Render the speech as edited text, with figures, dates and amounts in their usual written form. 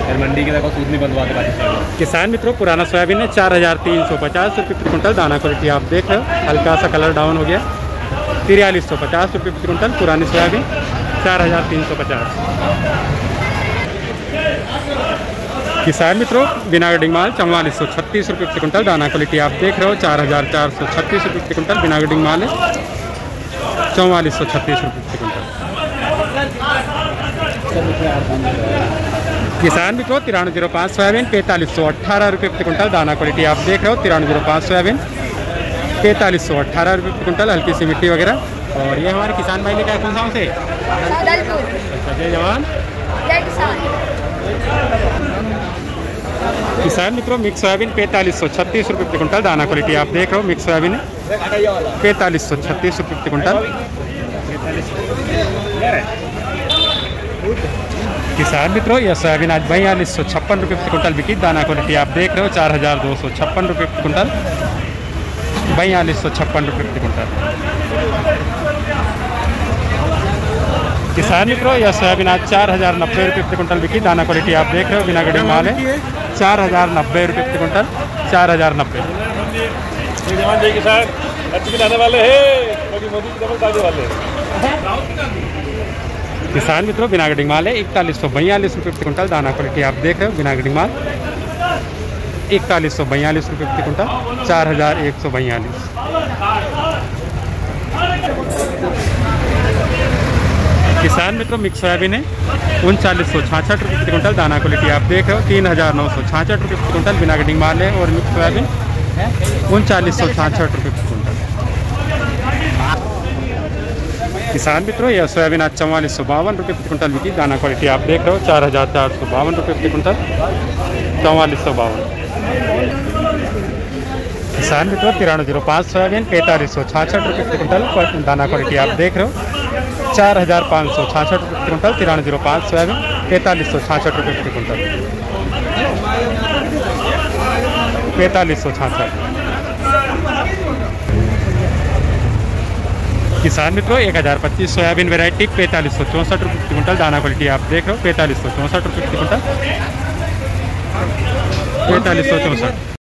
फिर मंडी की देखो सूद नहीं बंधवाते पाकिस्तान। किसान मित्रों पुराना सोयाबीन है 4350 रुपये प्रति कुंटल। दाना क्वालिटी आप देख रहे हो, हल्का सा कलर डाउन हो गया। 4350 रुपये प्रति कुंटल पुरानी सोयाबीन 4350। किसान मित्रों बिना गडिंग माल 4436 रुपये प्रति कुंटल। दाना क्वालिटी आप देख रहे हो 4436 रुपये प्रति कुंटल बिना गडिंग माल है 4436 रुपये प्रति कुंटल। किसान मित्रों 9305 सोयाबीन 4518 रुपये प्रति कुंटल। दाना क्वालिटी आप देख रहे हो 9305 सोयाबीन 4518 रुपये प्रति कुंटल। हल्की सी मिट्टी वगैरह। और ये हमारे किसान भाई लेकर आए कौन सा से? अच्छा जय जवान जय किसान। किसान मित्रों मिक्स सोयाबीन 4536 रुपये प्रति कुंटल। दाना क्वालिटी आप देख रहे हो मिक्स सोयाबीन है 4536 रुपये प्रति कुंटल। किसान मित्रों यह सोयाबीन आज 4256 रुपये प्रति कुंटल बिकी। दाना क्वालिटी आप देख रहे हो 4256 रुपये प्रति कुंटल 4256 रुपये प्रति कुंटल। किसान मित्रों यह सोयाबीन आज 4090 रुपये प्रति कुंटल बिकी। दाना क्वालिटी आप देख रहे हो बिना गडिंग माल है 4090 रुपये प्रति कुंटल 4090। किसान मित्रों बिना गडिंग माल है 4142 रुपये प्रति कुंटल। दाना क्वालिटी आप देख रहे हो बिना गडिंग माल 4142 रुपये प्रति कुंटल 4142। किसान मित्रों मिक्स सोयाबीन है 3966 रुपये प्रति कुंटल। दाना क्वालिटी आप देख रहे हो 3966 रुपये प्रति कुंटल बिना गडिंग माल है। और मिक्स सोयाबीन 3966 रुपये प्रति कुंटल। किसान मित्रों यह सोयाबीन आज 4452 रुपये प्रति कुंटल बिकी। दाना क्वालिटी आप देख रहे हो 4452 रुपये प्रति कुंटल 4452। किसान मित्रों 9305 सोयाबीन 4566 रुपये प्रति कुंटल। दाना क्वालिटी आप देख रहे हो 4566 रुपये प्रति कुंटल 9305 सोयाबीन 4566 रुपये प्रति कुंटल 4566। किसान मित्रों 1025 सोयाबीन वैरायटी 4564 रुपये प्रति कुंटल। दाना क्वालिटी आप देख रहे हो 4564 रुपये प्रति कुंटल 4564।